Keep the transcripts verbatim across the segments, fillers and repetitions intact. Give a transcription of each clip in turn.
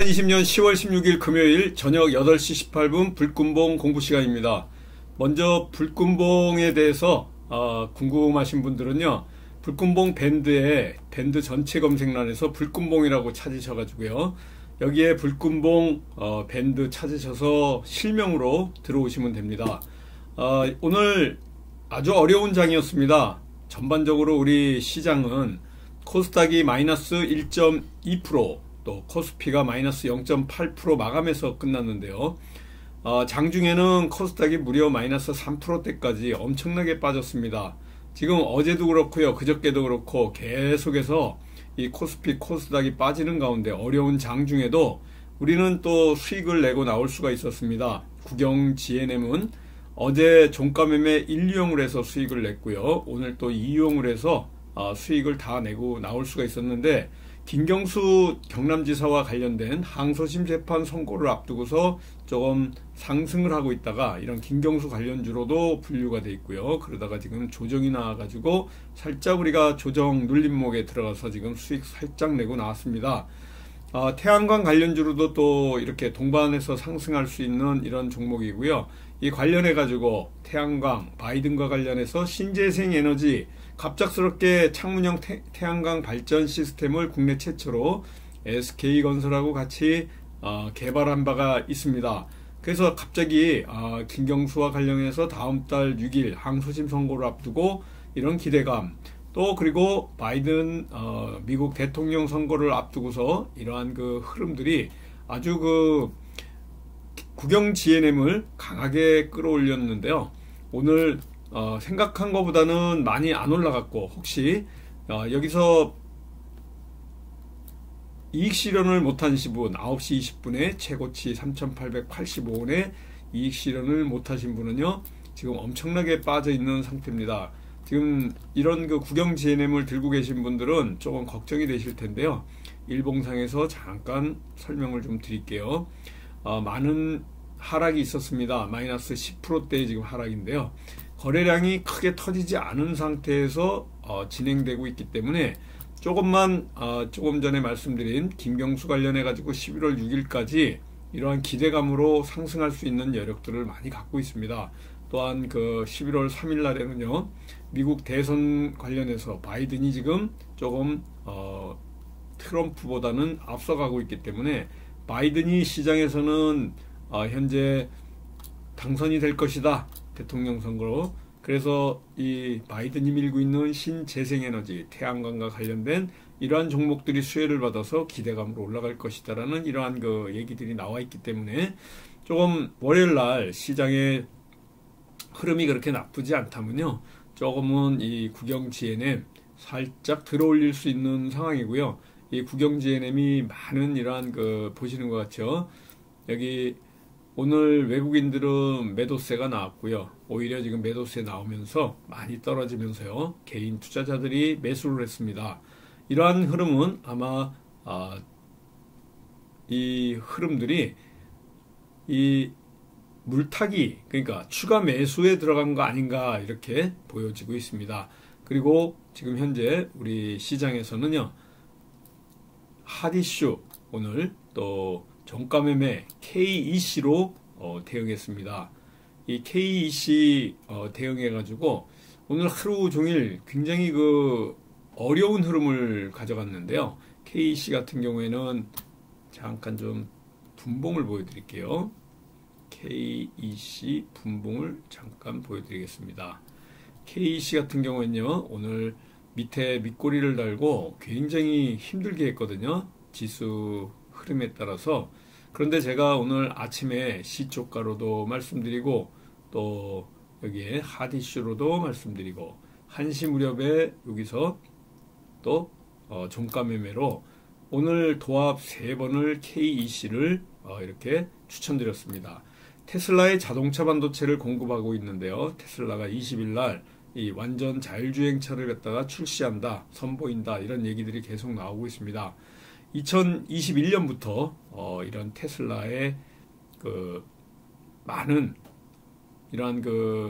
이천이십 년 시월 십육일 금요일 저녁 여덟 시 십팔 분 불금봉 공부 시간입니다. 먼저 불금봉에 대해서 어, 궁금하신 분들은요, 불금봉 밴드에 밴드 전체 검색란에서 불금봉이라고 찾으셔가지고요, 여기에 불금봉 어, 밴드 찾으셔서 실명으로 들어오시면 됩니다. 어, 오늘 아주 어려운 장이었습니다. 전반적으로 우리 시장은 코스닥이 마이너스 일 점 이 퍼센트, 또 코스피가 마이너스 영 점 팔 퍼센트 마감해서 끝났는데요. 어, 장중에는 코스닥이 무려 마이너스 삼 퍼센트대까지 엄청나게 빠졌습니다. 지금 어제도 그렇고요, 그저께도 그렇고 계속해서 이 코스피, 코스닥이 빠지는 가운데 어려운 장중에도 우리는 또 수익을 내고 나올 수가 있었습니다. 국영 지엔엠은 어제 종가매매 일, 이용을 해서 수익을 냈고요, 오늘 또 이, 이용을 해서 어, 수익을 다 내고 나올 수가 있었는데, 김경수 경남지사와 관련된 항소심 재판 선고를 앞두고서 조금 상승을 하고 있다가 이런 김경수 관련주로도 분류가 돼 있고요. 그러다가 지금 조정이 나와가지고 살짝 우리가 조정 눌림목에 들어가서 지금 수익 살짝 내고 나왔습니다. 어, 태양광 관련주로도 또 이렇게 동반해서 상승할 수 있는 이런 종목이고요. 이 관련해가지고 태양광, 바이든과 관련해서 신재생 에너지, 갑작스럽게 창문형 태, 태양광 발전 시스템을 국내 최초로 에스케이건설하고 같이 어, 개발한 바가 있습니다. 그래서 갑자기 어, 김경수와 관련해서 다음 달 육 일 항소심 선고를 앞두고 이런 기대감, 또 그리고 바이든 어, 미국 대통령 선거를 앞두고서 이러한 그 흐름들이 아주 그 국영 지엔엠을 강하게 끌어올렸는데요. 오늘 어, 생각한 것보다는 많이 안 올라갔고, 혹시 어, 여기서 이익 실현을 못하신 분, 아홉 시 이십 분에 최고치 삼천팔백팔십오 원에 이익 실현을 못하신 분은요, 지금 엄청나게 빠져 있는 상태입니다. 지금 이런 그 국영 지엔엠을 들고 계신 분들은 조금 걱정이 되실 텐데요. 일봉상에서 잠깐 설명을 좀 드릴게요. 어, 많은 하락이 있었습니다. 마이너스 십 퍼센트대의 지금 하락인데요. 거래량이 크게 터지지 않은 상태에서 어, 진행되고 있기 때문에 조금만 어, 조금 전에 말씀드린 김경수 관련해 가지고 십일월 육 일까지 이러한 기대감으로 상승할 수 있는 여력들을 많이 갖고 있습니다. 또한 그 십일월 삼 일 날에는요, 미국 대선 관련해서 바이든이 지금 조금 어, 트럼프보다는 앞서가고 있기 때문에 바이든이 시장에서는 어, 현재 당선이 될 것이다, 대통령 선거로. 그래서 이 바이든이 밀고 있는 신재생에너지, 태양광과 관련된 이러한 종목들이 수혜를 받아서 기대감으로 올라갈 것이다라는 이러한 그 얘기들이 나와 있기 때문에 조금 월요일 날 시장의 흐름이 그렇게 나쁘지 않다면요, 조금은 이 국영 지엔엠 살짝 들어올릴 수 있는 상황이고요. 이 국영 지엔엠이 많은 이러한 그 보시는 것 같죠. 여기 오늘 외국인들은 매도세가 나왔고요. 오히려 지금 매도세 나오면서 많이 떨어지면서요, 개인 투자자들이 매수를 했습니다. 이러한 흐름은 아마 아, 이 흐름들이 이 물타기, 그러니까 추가 매수에 들어간 거 아닌가 이렇게 보여지고 있습니다. 그리고 지금 현재 우리 시장에서는요, 핫이슈 오늘 또 종가매매 케이이씨로 어, 대응했습니다. 이 케이이씨 어, 대응해가지고 오늘 하루 종일 굉장히 그 어려운 흐름을 가져갔는데요. 케이이씨 같은 경우에는 잠깐 좀 분봉을 보여드릴게요. 케이이씨 분봉을 잠깐 보여드리겠습니다. 케이이씨 같은 경우에는요, 오늘 밑에 밑꼬리를 달고 굉장히 힘들게 했거든요, 지수 흐름에 따라서. 그런데 제가 오늘 아침에 시초가로도 말씀드리고, 또 여기에 핫이슈로도 말씀드리고, 한 시 무렵에 여기서 또 어, 종가 매매로 오늘 도합 세 번을 케이이씨를 어, 이렇게 추천드렸습니다. 테슬라의 자동차 반도체를 공급하고 있는데요, 테슬라가 이십 일 날 이 완전 자율주행차를 갖다가 출시한다, 선보인다, 이런 얘기들이 계속 나오고 있습니다. 이천이십일 년부터 어, 이런 테슬라의 그 많은 이러한 그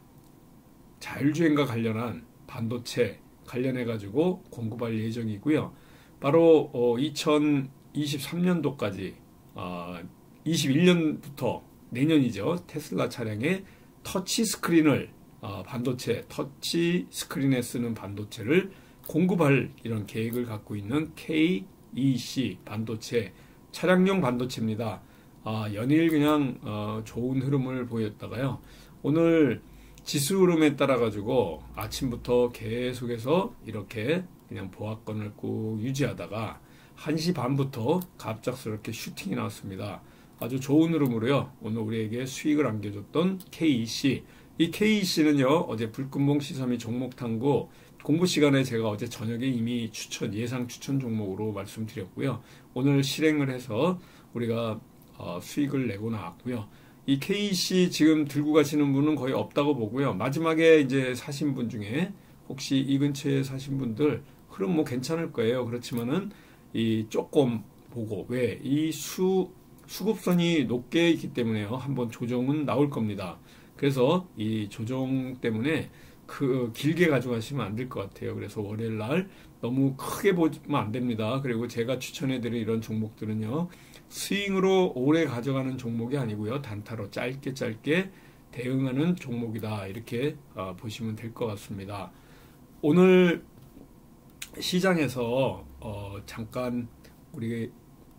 자율주행과 관련한 반도체 관련해 가지고 공급할 예정이고요. 바로 어, 이천이십일 이십삼 년도까지 어, 이십일 년부터 내년이죠. 테슬라 차량에 터치 스크린을 어, 반도체, 터치 스크린에 쓰는 반도체를 공급할 이런 계획을 갖고 있는 케이이씨 반도체, 차량용 반도체입니다. 아, 연일 그냥 어, 좋은 흐름을 보였다가요. 오늘 지수 흐름에 따라 가지고 아침부터 계속해서 이렇게 그냥 보합권을 꾹 유지하다가 한 시 반부터 갑작스럽게 슈팅이 나왔습니다. 아주 좋은 흐름으로요. 오늘 우리에게 수익을 안겨줬던 케이이씨. 이 케이이씨는요, 어제 불금봉 시사미 종목 탐구 공부 시간에 제가 어제 저녁에 이미 추천, 예상 추천 종목으로 말씀드렸고요. 오늘 실행을 해서 우리가 어, 수익을 내고 나왔고요. 이 케이이씨 지금 들고 가시는 분은 거의 없다고 보고요. 마지막에 이제 사신 분 중에 혹시 이 근처에 사신 분들 흐름 뭐 괜찮을 거예요. 그렇지만은 이 조금 보고, 왜 이 수 수급선이 높게 있기 때문에요. 한번 조정은 나올 겁니다. 그래서 이 조정 때문에 그 길게 가져가시면 안 될 것 같아요. 그래서 월요일 날 너무 크게 보면 안 됩니다. 그리고 제가 추천해드린 이런 종목들은요, 스윙으로 오래 가져가는 종목이 아니고요, 단타로 짧게 짧게 대응하는 종목이다. 이렇게 어, 보시면 될 것 같습니다. 오늘 시장에서 어, 잠깐 우리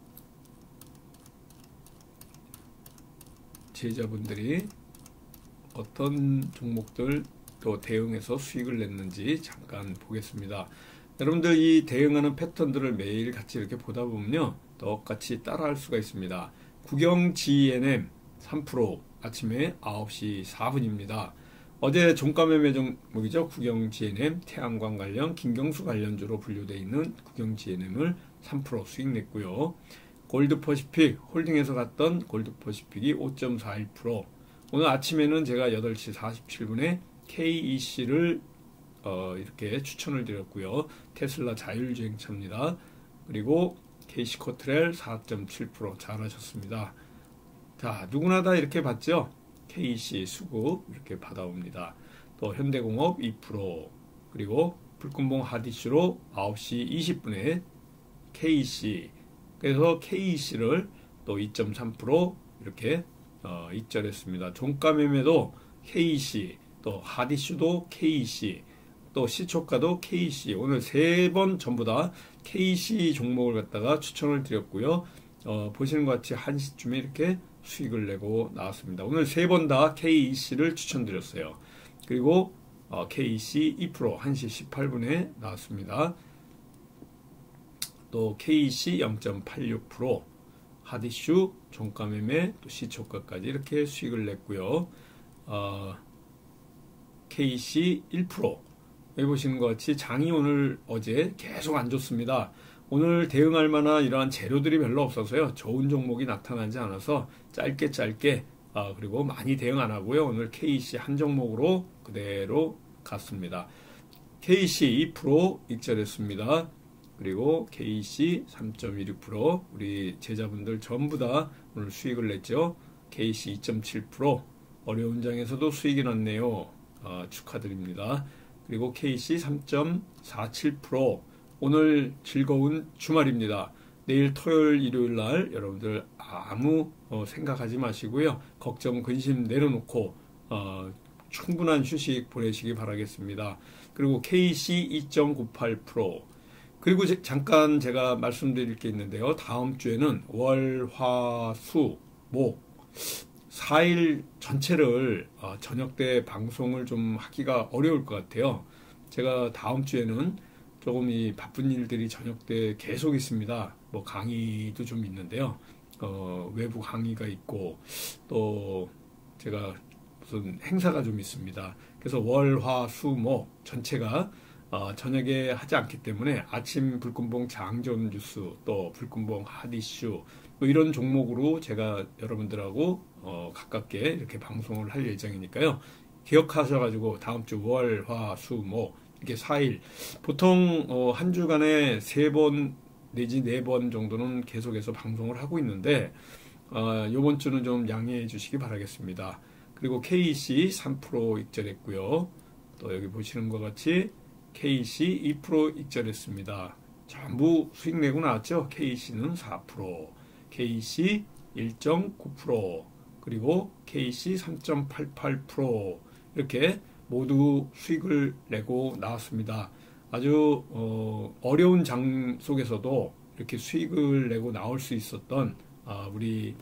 제자분들이 어떤 종목들 또 대응해서 수익을 냈는지 잠깐 보겠습니다. 여러분들 이 대응하는 패턴들을 매일 같이 이렇게 보다 보면요, 똑같이 따라할 수가 있습니다. 국영 지이엔엠 삼 퍼센트 아침에 아홉 시 사 분입니다. 어제 종가 매매 종목이죠. 국영 지이엔엠 태양광 관련 김경수 관련주로 분류되어 있는 국영 지이엔엠을 삼 퍼센트 수익 냈고요. 골드퍼시픽 홀딩에서 갔던 골드퍼시픽이 오 점 사일 퍼센트. 오늘 아침에는 제가 여덟 시 사십칠 분에 케이이씨를 어, 이렇게 추천을 드렸고요. 테슬라 자율주행차입니다. 그리고 케이씨코트렐 사 점 칠 퍼센트 잘하셨습니다. 자, 누구나 다 이렇게 봤죠? 케이이씨 수급 이렇게 받아옵니다. 또 현대공업 이 퍼센트, 그리고 불금봉 핫이슈로 아홉 시 이십 분에 케이이씨, 그래서 케이이씨를 또 이 점 삼 퍼센트 이렇게 어, 익절했습니다. 종가 매매도 케이이씨, 또 핫이슈도 케이이씨, 또 시초가도 케이이씨. 오늘 세 번 전부 다 케이이씨 종목을 갖다가 추천을 드렸고요. 어, 보시는 것 같이 한 시쯤에 이렇게 수익을 내고 나왔습니다. 오늘 세 번 다 케이이씨를 추천드렸어요. 그리고 어, 케이이씨 이 퍼센트 한 시 십팔 분에 나왔습니다. 또 케이이씨 영 점 팔육 퍼센트, 핫이슈 종가 매매 또 시초가까지 이렇게 수익을 냈고요. 어, 케이이씨 일 퍼센트, 여기 보시는 것 같이 장이 오늘 어제 계속 안 좋습니다. 오늘 대응할 만한 이러한 재료들이 별로 없어서요, 좋은 종목이 나타나지 않아서 짧게 짧게 아, 그리고 많이 대응 안 하고요. 오늘 케이이씨 한 종목으로 그대로 갔습니다. 케이이씨 이 퍼센트 익절했습니다. 그리고 케이이씨 삼 점 일육 퍼센트 우리 제자분들 전부 다 오늘 수익을 냈죠. 케이이씨 이 점 칠 퍼센트 어려운 장에서도 수익이 났네요. 아, 축하드립니다. 그리고 케이이씨 삼 점 사칠 퍼센트 오늘 즐거운 주말입니다. 내일 토요일 일요일 날 여러분들 아무 어, 생각하지 마시고요. 걱정 근심 내려놓고 어, 충분한 휴식 보내시기 바라겠습니다. 그리고 케이이씨 이 점 구팔 퍼센트 그리고 제, 잠깐 제가 말씀드릴 게 있는데요. 다음 주에는 월, 화, 수, 목 사 일 전체를 어, 저녁 때 방송을 좀 하기가 어려울 것 같아요. 제가 다음 주에는 조금 이 바쁜 일들이 저녁 때 계속 있습니다. 뭐 강의도 좀 있는데요. 어, 외부 강의가 있고 또 제가 무슨 행사가 좀 있습니다. 그래서 월, 화, 수, 목 전체가 어, 저녁에 하지 않기 때문에 아침 불금봉 장전 뉴스 또 불금봉 핫이슈 뭐 이런 종목으로 제가 여러분들하고 어, 가깝게 이렇게 방송을 할 예정이니까요. 기억하셔가지고 다음 주 월, 화, 수, 목 이렇게 사 일 보통 어, 한 주간에 세 번 내지 네 번 정도는 계속해서 방송을 하고 있는데 어, 이번 주는 좀 양해해 주시기 바라겠습니다. 그리고 케이이씨 삼 퍼센트 익절했고요. 또 여기 보시는 것 같이 케이이씨 이 퍼센트 익절했습니다. 전부 수익 내고 나왔죠. 케이씨는 사 퍼센트, 케이씨 일 점 구 퍼센트, 그리고 케이씨 삼 점 팔팔 퍼센트 이렇게 모두 수익을 내고 나왔습니다. 아주 어, 어려운 장 속에서도 이렇게 수익을 내고 나올 수 있었던 아, 우리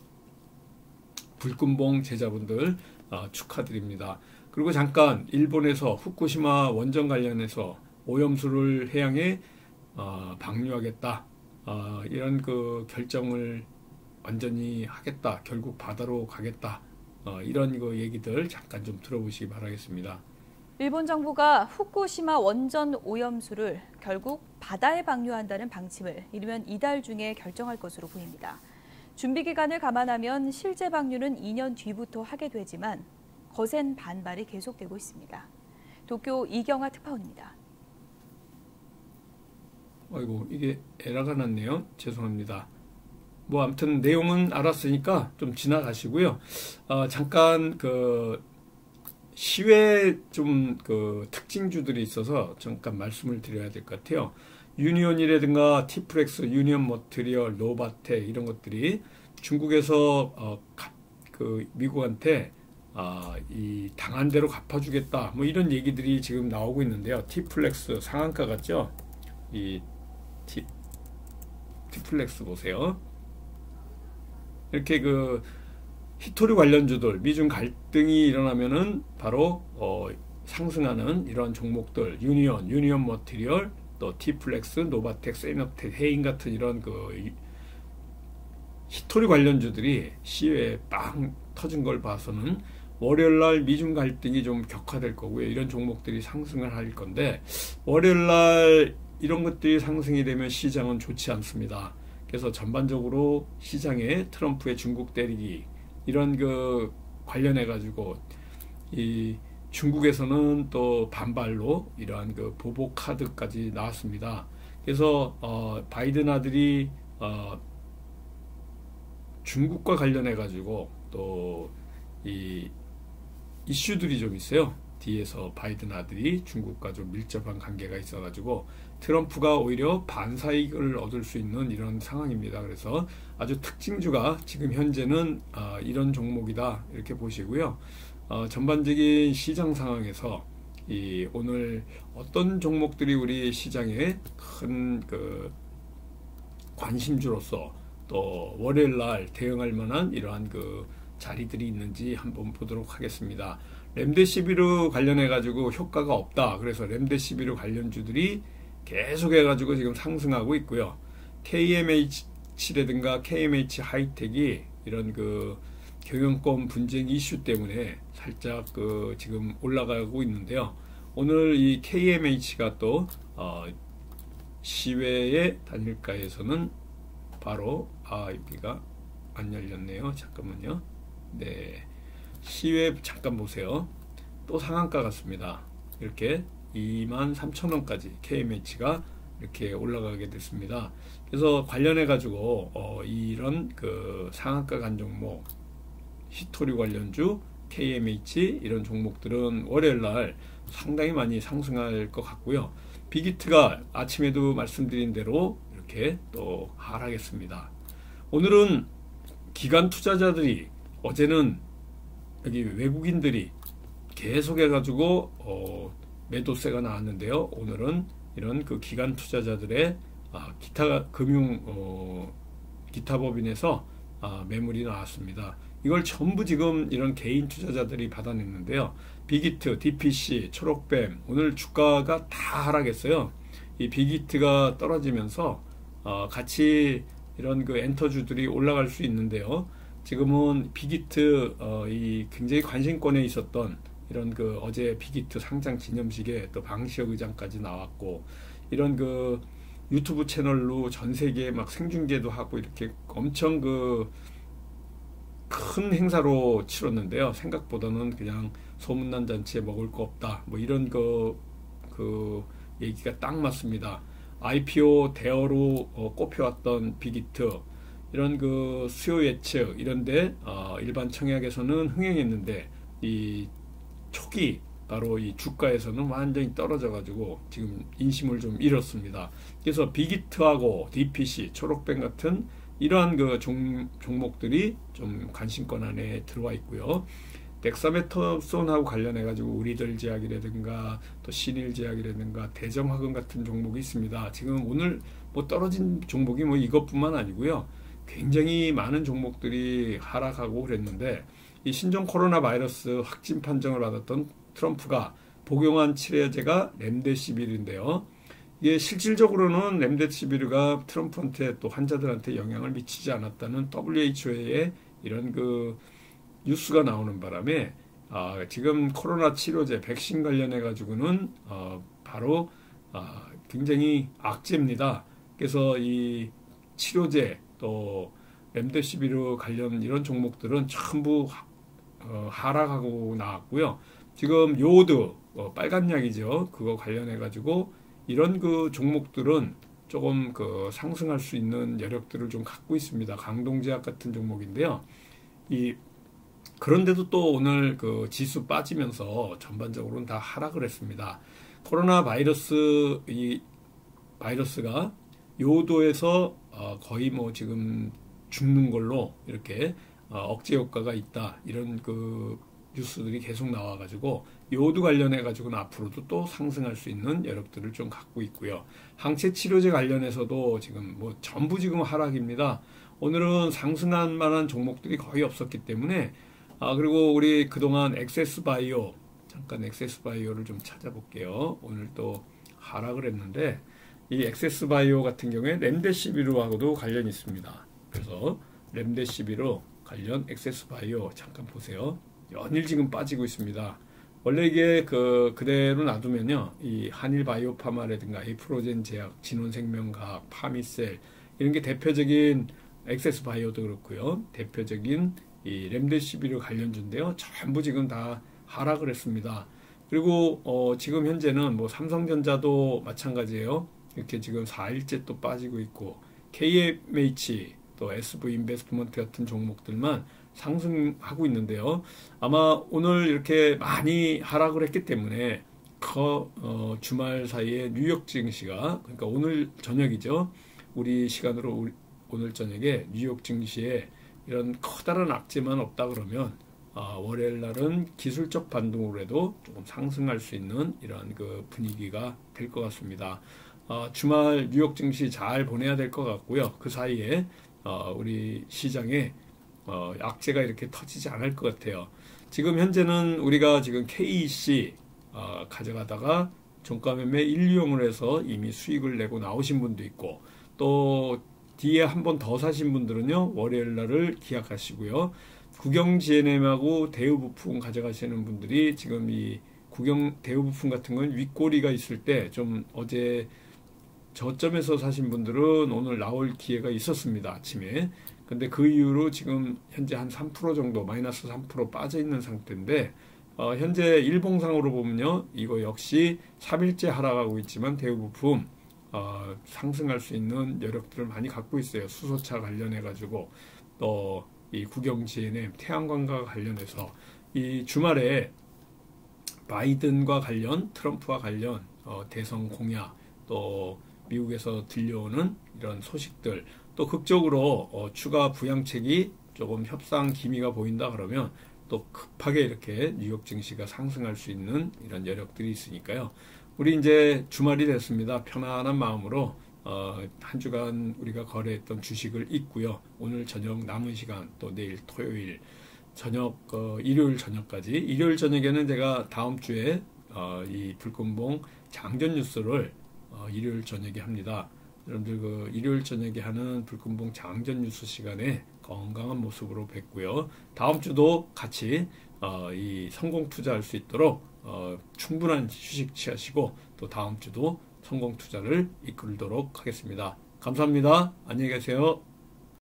불금봉 제자분들 아, 축하드립니다. 그리고 잠깐 일본에서 후쿠시마 원전 관련해서 오염수를 해양에 어, 방류하겠다 어, 이런 그 결정을 완전히 하겠다, 결국 바다로 가겠다, 어, 이런 그 얘기들 잠깐 좀 들어보시기 바라겠습니다. 일본 정부가 후쿠시마 원전 오염수를 결국 바다에 방류한다는 방침을 이르면 이달 중에 결정할 것으로 보입니다. 준비 기간을 감안하면 실제 방류는 이 년 뒤부터 하게 되지만 거센 반발이 계속되고 있습니다. 도쿄 이경화 특파원입니다. 아이고, 이게 에러가 났네요. 죄송합니다. 뭐 아무튼 내용은 알았으니까 좀 지나가시고요. 어, 잠깐 그 시외 좀 그 특징주들이 있어서 잠깐 말씀을 드려야 될 것 같아요. 유니온이라든가 티플렉스, 유니온 머티리얼, 노바텍 이런 것들이 중국에서 어, 그 미국한테 아, 이 당한 대로 갚아주겠다 뭐 이런 얘기들이 지금 나오고 있는데요. 티플렉스 상한가 같죠? 이 티, 티플렉스 보세요. 이렇게 그 히토류 관련주들 미중 갈등이 일어나면은 바로 어, 상승하는 이러한 종목들, 유니온, 유니온 머티리얼, 또 티플렉스, 노바텍, 세이너텍, 해인 같은 이런 그 히토류 관련주들이 시외에 빵 터진 걸 봐서는 월요일날 미중 갈등이 좀 격화될 거고요. 이런 종목들이 상승을 할 건데 월요일날 이런 것들이 상승이 되면 시장은 좋지 않습니다. 그래서 전반적으로 시장에 트럼프의 중국 때리기 이런 그 관련해 가지고 이 중국에서는 또 반발로 이러한 그 보복 카드까지 나왔습니다. 그래서 어 바이든 아들이 어 중국과 관련해 가지고 또 이 이슈들이 좀 있어요. 뒤에서 바이든 아들이 중국과 좀 밀접한 관계가 있어 가지고 트럼프가 오히려 반사이익을 얻을 수 있는 이런 상황입니다. 그래서 아주 특징주가 지금 현재는 어, 이런 종목이다 이렇게 보시고요. 어, 전반적인 시장 상황에서 이 오늘 어떤 종목들이 우리 시장에 큰 그 관심주로서 또 월요일날 대응할 만한 이러한 그 자리들이 있는지 한번 보도록 하겠습니다. 렘데시비르 관련해 가지고 효과가 없다. 그래서 렘데시비르 관련주들이 계속해 가지고 지금 상승하고 있고요. 케이엠에이치라든가 케이엠에이치 하이텍이 이런 그 경영권 분쟁 이슈 때문에 살짝 그 지금 올라가고 있는데요. 오늘 이 케이엠에이치가 또 어 시외의 단일가에서는 바로 아 여기가 안 열렸네요. 잠깐만요. 네, 시외 잠깐 보세요. 또 상한가 같습니다. 이렇게 이만 삼천 원까지 케이엠에이치가 이렇게 올라가게 됐습니다. 그래서 관련해 가지고 어, 이런 그 상한가 간 종목, 히토류 관련주, 케이엠에이치 이런 종목들은 월요일날 상당히 많이 상승할 것 같고요. 빅히트가 아침에도 말씀드린 대로 이렇게 또 하락했습니다. 오늘은 기관 투자자들이 어제는 여기 외국인들이 계속해 가지고 어, 매도세가 나왔는데요. 오늘은 이런 그 기관 투자자들의 아, 기타 금융 어, 기타 법인에서 아, 매물이 나왔습니다. 이걸 전부 지금 이런 개인 투자자들이 받아냈는데요. 빅히트, 디피씨, 초록뱀 오늘 주가가 다 하락했어요. 이 빅히트가 떨어지면서 어, 같이 이런 그 엔터주들이 올라갈 수 있는데요. 지금은 빅히트 어, 이 굉장히 관심권에 있었던 이런 그 어제 빅히트 상장 기념식에 또 방시혁 의장까지 나왔고 이런 그 유튜브 채널로 전 세계에 막 생중계도 하고 이렇게 엄청 그 큰 행사로 치렀는데요. 생각보다는 그냥 소문난 잔치에 먹을 거 없다. 뭐 이런 그, 그 얘기가 딱 맞습니다. 아이피오 대어로 어, 꼽혀왔던 빅히트 이런 그 수요 예측 이런데 어, 일반 청약에서는 흥행했는데 이 초기 바로 이 주가에서는 완전히 떨어져 가지고 지금 인심을 좀 잃었습니다. 그래서 빅히트하고 디피씨, 초록뱀 같은 이러한 그 종, 종목들이 좀 관심권 안에 들어와 있고요. 덱사메타손하고 관련해 가지고 우리들 제약이라든가 또 신일 제약이라든가 대정화금 같은 종목이 있습니다. 지금 오늘 뭐 떨어진 종목이 뭐 이것뿐만 아니고요. 굉장히 많은 종목들이 하락하고 그랬는데 이 신종 코로나 바이러스 확진 판정을 받았던 트럼프가 복용한 치료제가 렘데시비르인데요. 이게 실질적으로는 렘데시비르가 트럼프한테 또 환자들한테 영향을 미치지 않았다는 더블유에이치오의 이런 그 뉴스가 나오는 바람에 아, 지금 코로나 치료제 백신 관련해 가지고는 어, 바로 아, 굉장히 악재입니다. 그래서 이 치료제 또 렘데시비르 관련 이런 종목들은 전부 어, 하락하고 나왔고요. 지금 요오드 어, 빨간 약이죠. 그거 관련해 가지고 이런 그 종목들은 조금 그 상승할 수 있는 여력들을 좀 갖고 있습니다. 강동제약 같은 종목인데요. 이 그런데도 또 오늘 그 지수 빠지면서 전반적으로는 다 하락을 했습니다. 코로나 바이러스 이 바이러스가 요도에서 어 거의 뭐 지금 죽는 걸로 이렇게 어 억제 효과가 있다 이런 그 뉴스들이 계속 나와가지고 요도 관련해 가지고는 앞으로도 또 상승할 수 있는 여력들을 좀 갖고 있고요. 항체 치료제 관련해서도 지금 뭐 전부 지금 하락입니다. 오늘은 상승할 만한 종목들이 거의 없었기 때문에 아 그리고 우리 그동안 엑세스바이오 잠깐 엑세스바이오를 좀 찾아볼게요. 오늘 또 하락을 했는데 이 엑세스바이오 같은 경우에 렘데시비르하고도 관련이 있습니다. 그래서 렘데시비르 관련 엑세스바이오 잠깐 보세요. 연일 지금 빠지고 있습니다. 원래 이게 그 그대로 놔두면요, 이 한일바이오파마라든가 에이프로젠 제약, 진원생명과학, 파미셀 이런 게 대표적인 엑세스바이오도 그렇고요, 대표적인 이 렘데시비르 관련주인데요, 전부 지금 다 하락을 했습니다. 그리고 어 지금 현재는 뭐 삼성전자도 마찬가지예요. 이렇게 지금 사 일째 또 빠지고 있고 케이엠에이치 또 에스브이인베스트먼트 같은 종목들만 상승하고 있는데요. 아마 오늘 이렇게 많이 하락을 했기 때문에 그 어, 주말 사이에 뉴욕 증시가 그러니까 오늘 저녁이죠. 우리 시간으로 우리, 오늘 저녁에 뉴욕 증시에 이런 커다란 악재만 없다 그러면 어, 월요일 날은 기술적 반등으로 해도 조금 상승할 수 있는 이런 그 분위기가 될 것 같습니다. 어, 주말 뉴욕 증시 잘 보내야 될 것 같고요. 그 사이에 어, 우리 시장에 어, 악재가 이렇게 터지지 않을 것 같아요. 지금 현재는 우리가 지금 케이이씨 어, 가져가다가 종가 매매 일류용을 해서 이미 수익을 내고 나오신 분도 있고 또 뒤에 한 번 더 사신 분들은요, 월요일 날을 기약하시고요. 국영 지엔엠하고 대우부품 가져가시는 분들이 지금 이 국영 대우부품 같은 건 윗꼬리가 있을 때 좀 어제 저점에서 사신 분들은 오늘 나올 기회가 있었습니다. 아침에. 근데 그 이후로 지금 현재 한 삼 퍼센트 정도 마이너스 삼 퍼센트 빠져 있는 상태인데 어, 현재 일봉상으로 보면요, 이거 역시 삼 일째 하락하고 있지만 대우부품 어, 상승할 수 있는 여력들을 많이 갖고 있어요. 수소차 관련해 가지고 또 이 국영 지엔엠 태양광과 관련해서 이 주말에 바이든과 관련 트럼프와 관련 어, 대선 공약 또 미국에서 들려오는 이런 소식들 또 극적으로 어, 추가 부양책이 조금 협상 기미가 보인다 그러면 또 급하게 이렇게 뉴욕 증시가 상승할 수 있는 이런 여력들이 있으니까요. 우리 이제 주말이 됐습니다. 편안한 마음으로 어, 한 주간 우리가 거래했던 주식을 잊고요. 오늘 저녁 남은 시간 또 내일 토요일 저녁 어, 일요일 저녁까지 일요일 저녁에는 제가 다음 주에 어, 이 불금봉 장전 뉴스를 어, 일요일 저녁에 합니다. 여러분들 그 일요일 저녁에 하는 불금봉 장전 뉴스 시간에 건강한 모습으로 뵙고요. 다음 주도 같이 어, 이 성공 투자할 수 있도록 어, 충분한 휴식 취하시고 또 다음 주도 성공 투자를 이끌도록 하겠습니다. 감사합니다. 안녕히 계세요.